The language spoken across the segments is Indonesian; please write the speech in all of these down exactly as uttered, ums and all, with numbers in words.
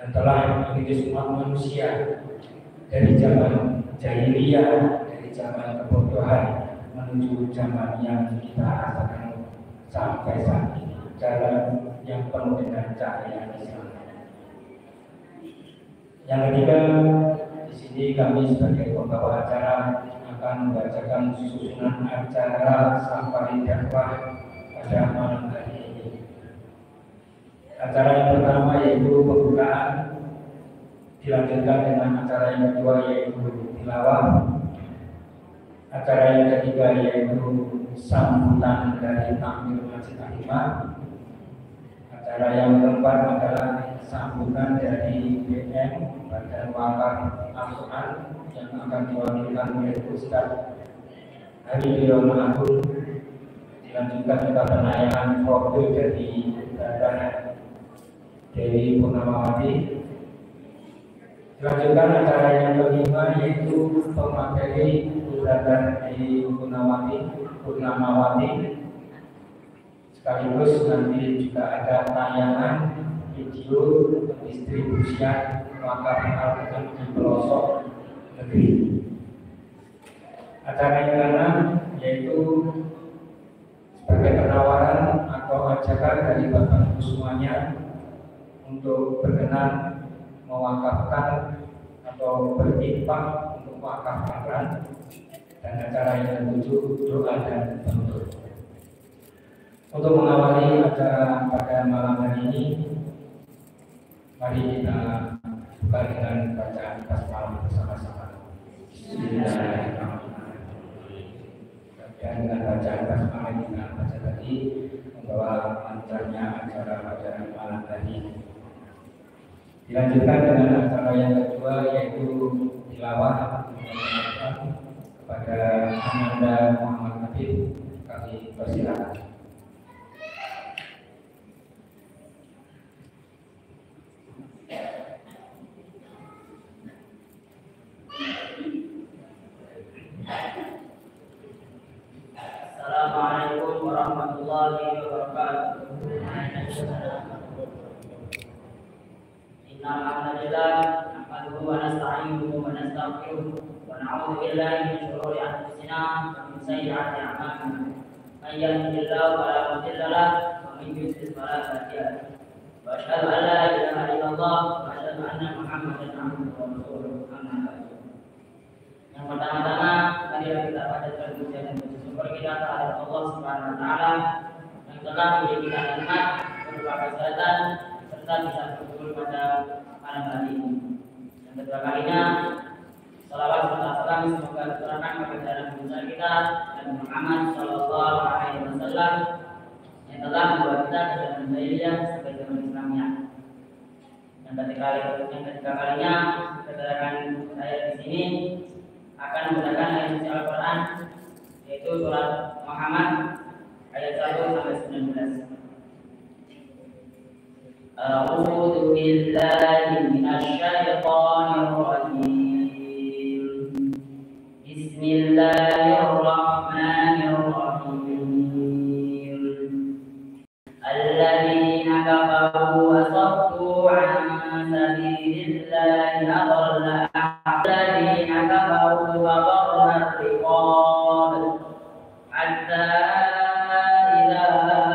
yang telah mendidik umat manusia dari zaman jahiliyah, dari zaman kebodohan menuju zaman yang kita rasakan sampai saat ini, jalan yang penuh dengan cahaya Islam. Yang ketiga, di sini kami sebagai pembawa acara akan membacakan susunan acara safari dakwah pada malam hari ini. Acara yang pertama yaitu pembukaan, dilanjutkan dengan acara yang kedua yaitu tilawah. Acara yang ketiga yaitu sambutan dari takmir Masjid Al-Hikmah. Acara yang keempat adalah sambutan dari B M Badan Wakaf Al-Quran yang akan diwakilkan oleh Ustaz Habibur Rahman. Dilanjutkan juga penayaan foto dari Badan Dewi Purnamawati. Dilanjutkan acara yang kelima yaitu pemateri Badan Dewi Purnamawati. Purnamawati. Sekaligus nanti juga ada tayangan video pendistribusian wakaf Al-Quran di pelosok negeri. Acara yang keenam yaitu sebagai penawaran atau ajakan dari Bapak Ibu semuanya untuk berkenan mewakafkan atau berinfak untuk wakaf Al-Quran, dan acara yang ketujuh doa dan penutup. Untuk mengawali acara pada malam hari ini, mari kita buka dengan bacaan basmalah bersama-sama. Bismillahirrahmanirrahim. Dan dengan bacaan basmalah kita baca tadi membawa lancarnya acara pada malam hari ini. Dilanjutkan dengan acara yang kedua yaitu tilawah kepada Ananda Muhammad Habib. Kami persilakan. Assalamualaikum warahmatullahi wabarakatuh. Innal hamdalillah nahmaduhu wa nasta'inuhu wa nastaghfiruh wa na'udzu billahi min shururi anfusina wa min sayyi'ati a'malina. May yahdihillahu fala mudilla lahu wa may yudlil fala hadiya lahu. Wa asyhadu an la ilaha illallah wa asyhadu anna Muhammadan abduhu wa rasuluh. Amma ba'du. Yang pertama-tama mari kita panjatkan pujian dan puji syukur kita kepada Allah Subhanahu wa taala yang telah memberi kita nikmat berupa kesehatan serta bisa berkumpul pada malam hari ini. Yang kedua kalinya, salawat serta salam semoga tercurahkan kepada Nabi besar kita Nabi Muhammad Shallallahu Alaihi Wasallam yang telah membawa kita ke jalan jahiliyah sampai zaman Islamnya. Yang ketiga yang ketiga kalinya kedatangan saya di sini akan membacakan ayat suci Al-Quran yaitu surat Muhammad ayat satu sampai sembilan belas. A'udzu billahi minasy syaithanir rajim. Bismillahirrahmanirrahim. Alladzina kafaru wa saddu 'an sabilillahi adalla alladzina kafaru wa dharra riqab hatta idza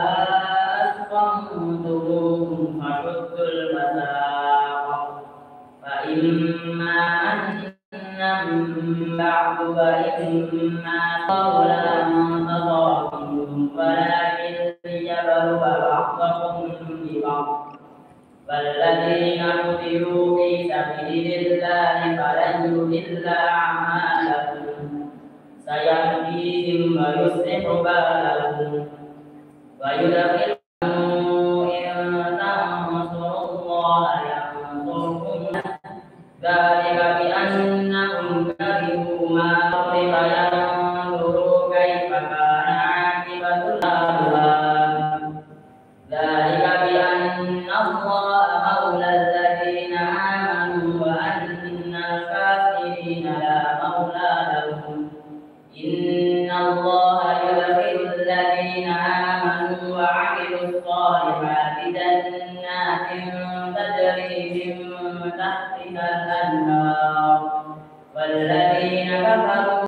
asqamtuhum fashuddul wasaq fa imma annam ba'du wa imma qawlan tadawum walakin yabalu wa ba'dakum bi ba'd والذين قتلوا في سبيل الله فلن يضل أعمالهم سيهديهم ويصلح بالهم ويدخلهم إن تنصروا الله ينصركم ذلك بأنهم كرهوا ما ضرب ينظروا كيف كان عاقبة الأموال ذلك بأن الله مولى الذين آمنوا وأن الكافرين لا مولى لهم إن الله يدخل الذين آمنوا وعملوا الصالحات جنات تجري من تحتها الأنهار والذين كفروا